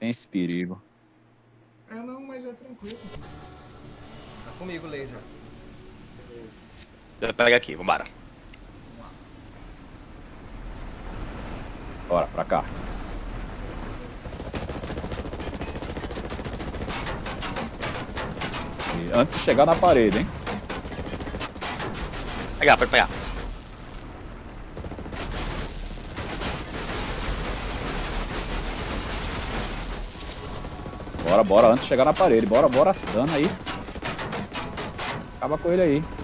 Tem esse perigo. É não, mas é tranquilo. Tá comigo, laser. Beleza. Já pega aqui, vambora. Bora, pra cá. E antes de chegar na parede, hein? Pegar, pode pegar. Bora, bora, antes de chegar na parede. Bora, bora. Dano aí. Acaba com ele aí.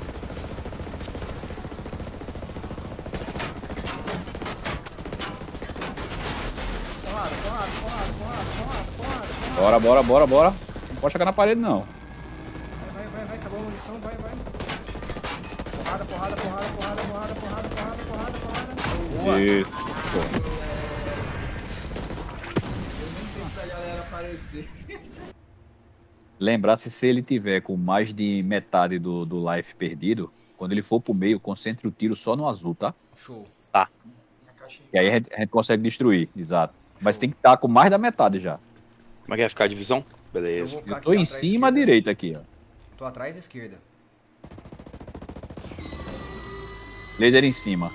Porrada, porrada, porrada, porrada, porrada, porrada, porrada. Bora, bora, bora, bora. Não pode chegar na parede, não. Vai, acabou a munição, vai. Porrada, porrada, porrada, porrada, porrada, porrada, porrada, porrada, porrada. Boa. Isso. Pô. Eu nem tento pra galera aparecer. Lembrar se ele tiver com mais de metade do life perdido, quando ele for pro meio, concentre o tiro só no azul, tá? Show. Na caixinha. E aí a gente consegue destruir, exato. Mas tem que estar com mais da metade já. Como é que vai ficar a divisão? Eu Beleza. vou ficar Eu tô aqui em atrás, cima à esquerda. direita aqui, ó. Tô atrás da esquerda. Laser em cima.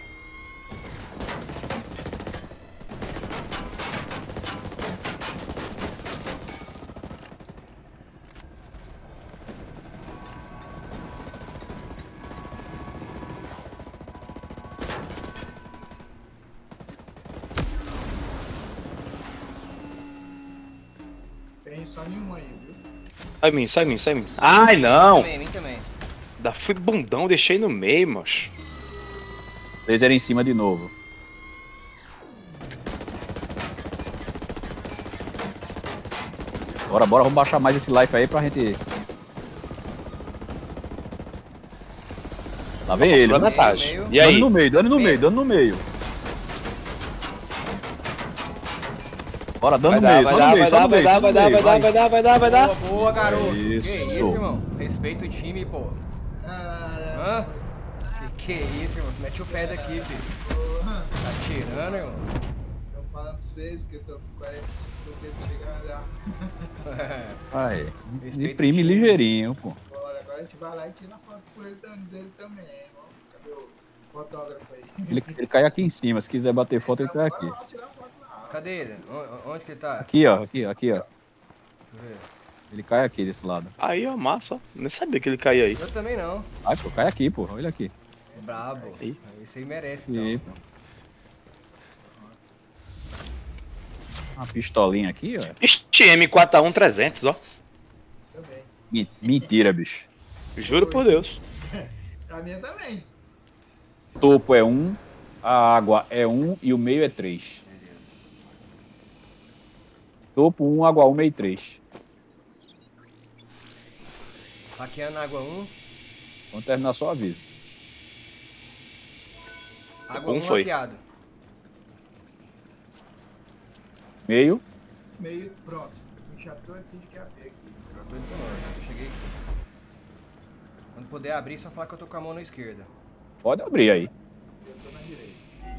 Tem só nenhum aí, viu? Sai em mim. Ai, não! Mim também. Fui bundão, deixei no meio, moço. Laser em cima de novo. Bora, bora, vamos baixar mais esse life aí pra gente... Lá vem ele. Sobrou Né? metade. meio. E aí? Dando no meio, dando no meio, dando no meio. Bora, dando no meio, dando no meio, só no meio, só no meio, vai. dar. Boa, garoto. Isso. Que isso, irmão? Respeita o time, pô. Caramba. Que isso, irmão? Mete o pé daqui, filho. Porra. Tá tirando, irmão? Tô falando pra vocês que eu tô com 45, tô tentando chegar lá. Vai. Respeita Imprime o time. ligeirinho, pô. Bora, agora a gente vai lá e tira foto com ele dele também, irmão. Cadê o fotógrafo aí? Ele cai aqui em cima, se quiser bater foto, ele cai aqui. Bora lá tirar foto lá. Cadê ele? Onde que ele tá? Aqui, ó, aqui, ó. Deixa eu ver. Ele cai aqui desse lado. Aí, ó, massa. Nem sabia que ele caía aí. Eu também não. Ai, pô, cai aqui, pô. Olha aqui. Brabo. Aí. Esse aí merece, Aí, então. pô. Uma pistolinha aqui, ó. Ixi, M4A1 300, ó. Também. Mentira, bicho. Juro por Deus. A minha também. Topo é 1, a água é 1 e o meio é 3. Topo 1, água 1, meio 3. Hackeando água 1. Quando terminar, só avisa. Água Um 1 foi. hackeado. Meio. Meio, pronto. Eu já tô aqui de QAP aqui. Eu tô indo pro norte. Eu cheguei aqui. Quando puder abrir, só falar que eu tô com a mão na esquerda. Pode abrir aí. Eu tô na direita.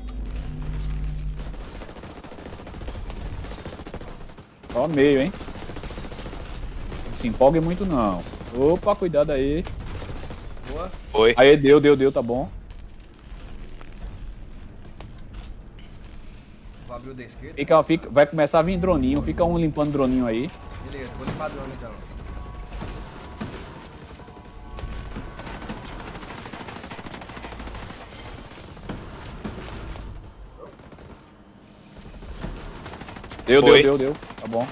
Só meio, hein? Não se empolgue muito, não. Opa, cuidado aí. Boa. Foi. Aí, deu, tá bom. Vou abrir o da esquerda. Vai começar a vir droninho. Fica um limpando droninho aí. Beleza, vou limpar drone então. Foi. Deu. Tá bom.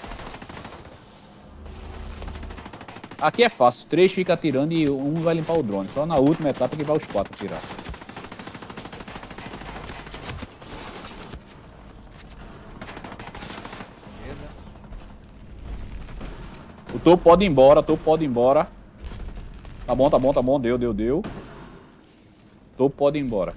Aqui é fácil. 3 fica atirando e um vai limpar o drone. Só na última etapa que vai os 4 atirar. Beleza. O topo pode ir embora, Tá bom. Deu. Topo pode ir embora.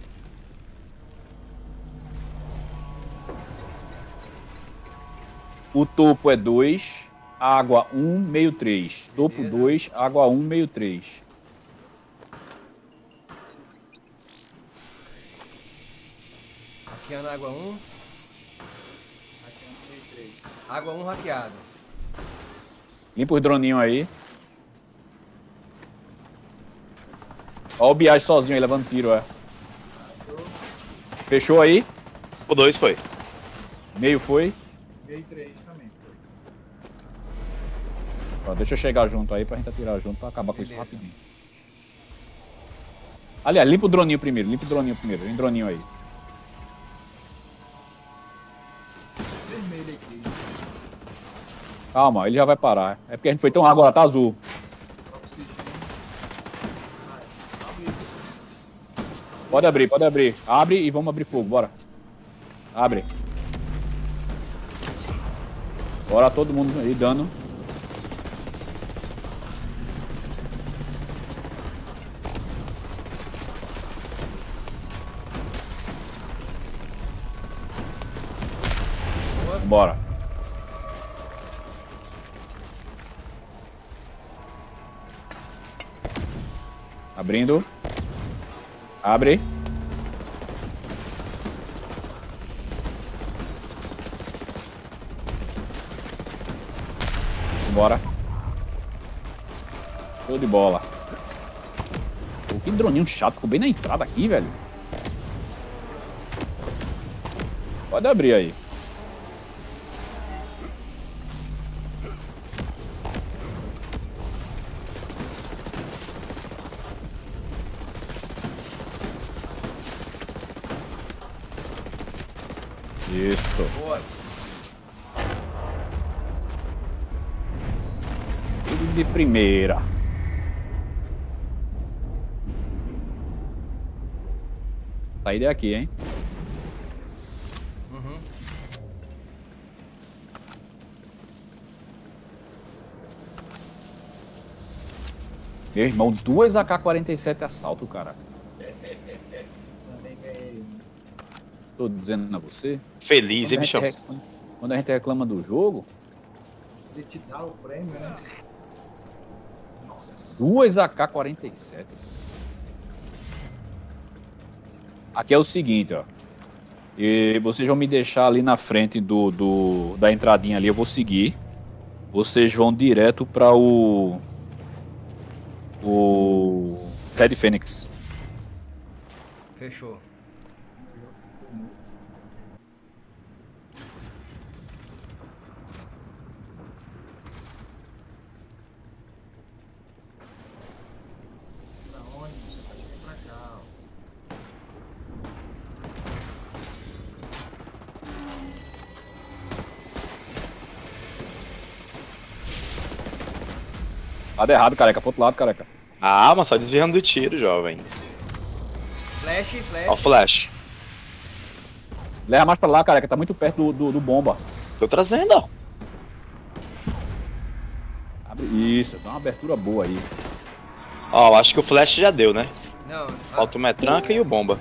O topo é 2, água 1, meio 3. Topo Beleza. 2, água 1, meio 3. Hackeando água 1. Aqui é um meio 3. Água 1 hackeado. Limpa os droninhos aí. Ó o Biage sozinho aí, levando tiro, é. Fechou aí? O 2 foi. Meio foi. Meio 3 também. Ó, deixa eu chegar junto aí pra gente atirar junto pra acabar com isso Beleza. rapidinho. Aliás, limpa o droninho primeiro, Vem droninho aí. Vermelho aqui. Calma, ele já vai parar. É porque a gente foi tão rápido, agora tá azul. Oxigênio. Vai, abre. Pode abrir. Abre e vamos abrir fogo, bora. Abre. Bora todo mundo aí dando. Bora. Abrindo. Abre. Bora. Show de bola. Pô, que droninho chato. Ficou bem na entrada aqui, velho. Pode abrir aí. Isso. Boa. Tudo de primeira. Sair daqui, hein? Uhum. Meu irmão, 2 AK-47 assalto, cara. Também ganhei. Tô dizendo a você. Feliz, hein, bichão? Quando a gente reclama do jogo, Ele te dá o prêmio, né? Nossa. 2 AK-47. Aqui é o seguinte, ó. E vocês vão me deixar ali na frente da entradinha ali, eu vou seguir. Vocês vão direto para o Ted Fênix. Fechou. Pra onde? Você pode vir pra cá, ó. Lado errado, careca. Pro outro lado, careca. Ah, mas só desviando do tiro, jovem. Flash, Ó o flash. flash. Leva mais pra lá, careca. Tá muito perto do bomba. Tô trazendo, ó. Abre. Isso, dá uma abertura boa aí. Ó, acho que o flash já deu, né? Não. Falta o metranca e o bomba.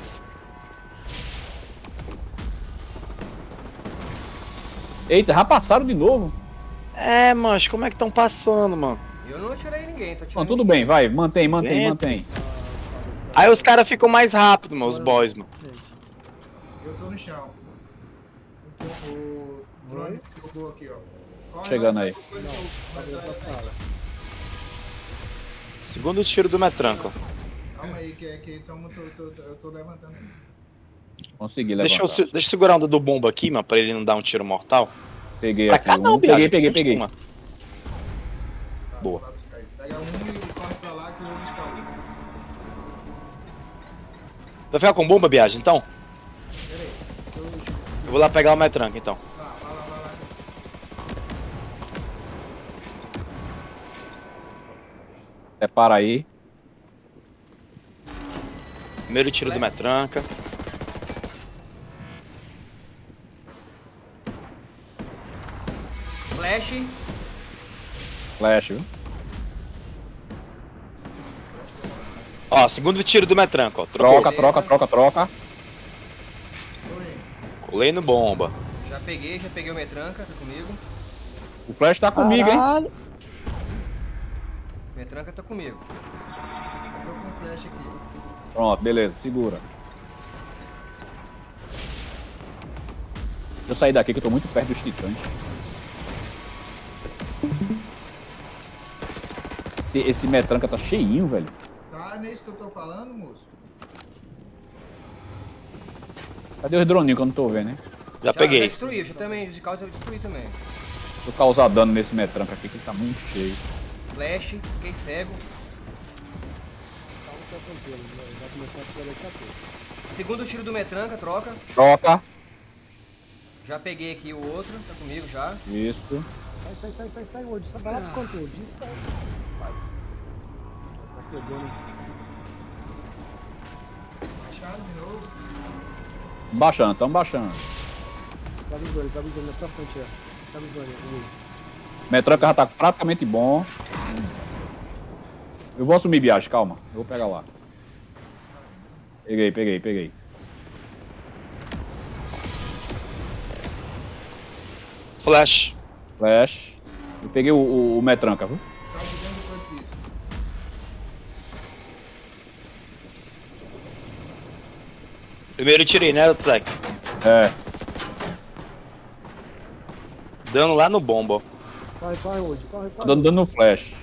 Eita, já passaram de novo. É, mancho, como é que tão passando, mano? Eu não atirei ninguém, tô atirando. Bom, tudo bem, vai. Mantém. Dentro. Aí os caras ficam mais rápidos, mano, os boys, mano. Eu tô no chão. O drone jogou aqui, ó. Corre, Chegando vai, aí. coisa que eu- vai, vai, vai. Segundo tiro do metranca, ó. Calma aí, que então eu tô levantando aí. Consegui levantar. Deixa eu segurar o do bomba aqui, mano, pra ele não dar um tiro mortal. Peguei Pra aqui. cá não, Peguei. Biagi, Peguei. mano. Tá, Boa. vai buscar aí. Pega um e corre pra lá que eu vou buscar um. Vai ficar com bomba, Biagi, então? Pera aí. Eu vou lá pegar o metranca, então. Tá, vai lá. Separa aí. Primeiro tiro do metranca. Flash. Flash, viu? Ó, segundo tiro do metranca, ó. Troca. Tô indo. Colei no bomba. Já peguei o metranca, tá comigo. O Flash tá comigo, hein? Caralho. Metranca tá comigo. Tô com flash aqui. Pronto, beleza. Segura. Deixa eu sair daqui que eu tô muito perto dos titãs. Esse metranca tá cheinho, velho. Tá nesse que eu tô falando, moço? Cadê os droninhos que eu não tô vendo, hein? Já peguei. Já destruí, já também, de caos eu destruí também. Vou causar dano nesse metranca aqui, que ele tá muito cheio. Flash, fiquei cego. Calma que é tranquilo, vai começar a ficar daqui a pouco. Segundo tiro do metranca, troca. Troca. Já peguei aqui o outro, tá comigo já. Isso. Sai, Wood. Sai barato quanto, Wood. Sai. Vai. Tá pegando. Baixaram de novo. Baixando, tamo baixando. Tá visando na tua frente, ó. Tá visando, Wood. Metranca já tá praticamente bom. Eu vou assumir viagem, calma. Eu vou pegar lá. Peguei. Flash. Flash. Eu peguei o metranca, viu? Sai de dentro do corpo disso. Primeiro tirei, né, Zach? É. Dando lá no bomba. Corre, Wood. Corre. Tá dando no flash.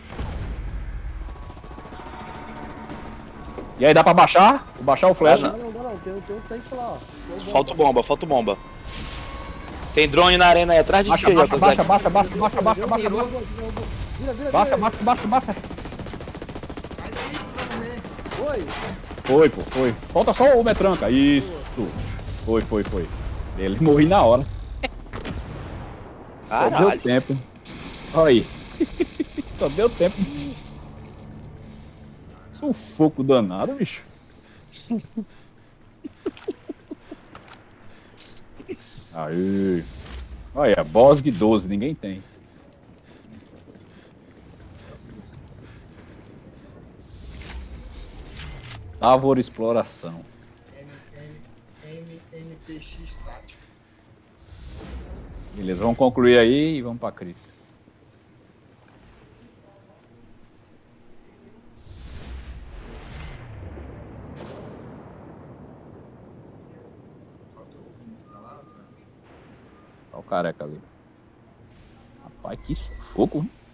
E aí, dá pra baixar? Vou baixar o flash. Ah, Não. Tem um tanque lá, ó. Falta o bomba. Tem drone na arena aí atrás de ti, Baixa. Vira. Baixa. Sai daí, pra ver. Oi. Foi. Falta só o metranca. Isso. Foi. Ele morri na hora. Só deu Caralho. tempo. Olha aí. Só deu tempo. Sufoco danado, bicho. Aí. Olha, Bosg 12, ninguém tem. Távora Exploração. NPX tática. Beleza, vamos concluir aí e vamos pra crítica. Faltou um pra lá, outra. Olha o careca ali. Rapaz, que sufoco, hein?